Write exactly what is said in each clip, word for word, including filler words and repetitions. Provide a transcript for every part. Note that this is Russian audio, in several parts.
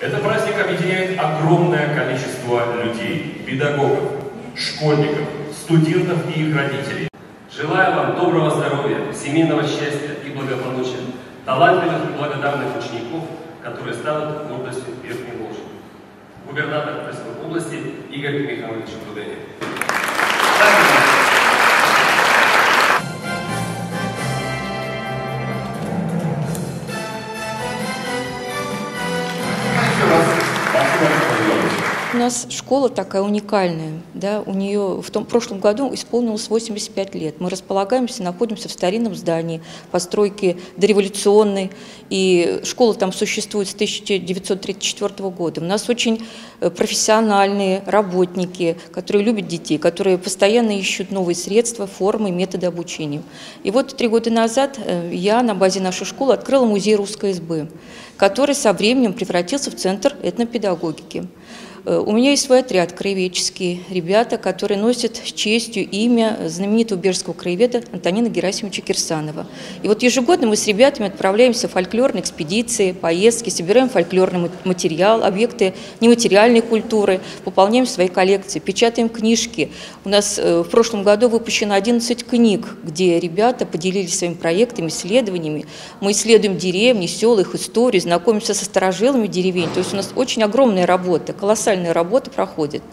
Этот праздник объединяет огромное количество людей, педагогов, школьников, студентов и их родителей. Желаю вам доброго здоровья, семейного счастья и благополучия, талантливых и благодарных учеников, которые станут гордостью Верхней Волжи. Губернатор Тверской области Игорь Михайлович Буденин. У нас школа такая уникальная, да, у нее в том в прошлом году исполнилось восемьдесят пять лет. Мы располагаемся, находимся в старинном здании, постройки дореволюционной, и школа там существует с тысяча девятьсот тридцать четвёртого года. У нас очень профессиональные работники, которые любят детей, которые постоянно ищут новые средства, формы, методы обучения. И вот три года назад я на базе нашей школы открыла музей русской избы, который со временем превратился в центр этнопедагогики. У меня есть свой отряд краеведческий, ребята, которые носят с честью имя знаменитого бережского краеведа Антонина Герасимовича Кирсанова. И вот ежегодно мы с ребятами отправляемся в фольклорные экспедиции, поездки, собираем фольклорный материал, объекты нематериальной культуры, пополняем свои коллекции, печатаем книжки. У нас в прошлом году выпущено одиннадцать книг, где ребята поделились своими проектами, исследованиями. Мы исследуем деревни, села, их историю, знакомимся со старожилами деревень. То есть у нас очень огромная работа, колоссальная работа проходит.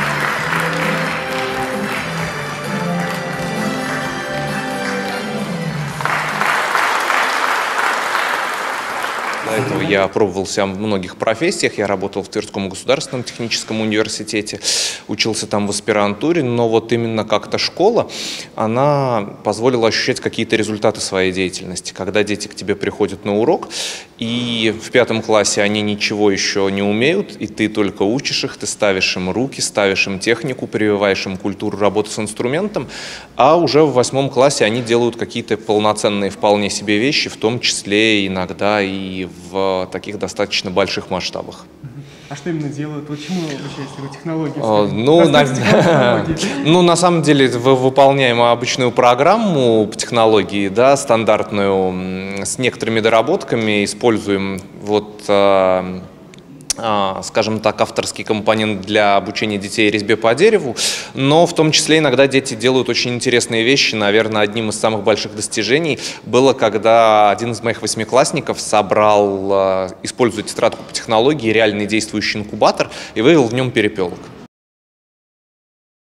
До этого я пробовал себя в многих профессиях. Я работал в Тверском государственном техническом университете, учился там в аспирантуре, но вот именно как-то школа, она позволила ощущать какие-то результаты своей деятельности. Когда дети к тебе приходят на урок, и в пятом классе они ничего еще не умеют, и ты только учишь их, ты ставишь им руки, ставишь им технику, прививаешь им культуру работы с инструментом, а уже в восьмом классе они делают какие-то полноценные вполне себе вещи, в том числе иногда и в таких достаточно больших масштабах. А что именно делают? Вот чему обучаетесь? Вы технологии? А, ну, на, ну, на самом деле, выполняем обычную программу по технологии, да, стандартную, с некоторыми доработками, используем вот... А, скажем так, авторский компонент для обучения детей резьбе по дереву, но в том числе иногда дети делают очень интересные вещи. Наверное, одним из самых больших достижений было, когда один из моих восьмиклассников собрал, используя тетрадку по технологии, реальный действующий инкубатор и вывел в нем перепелок.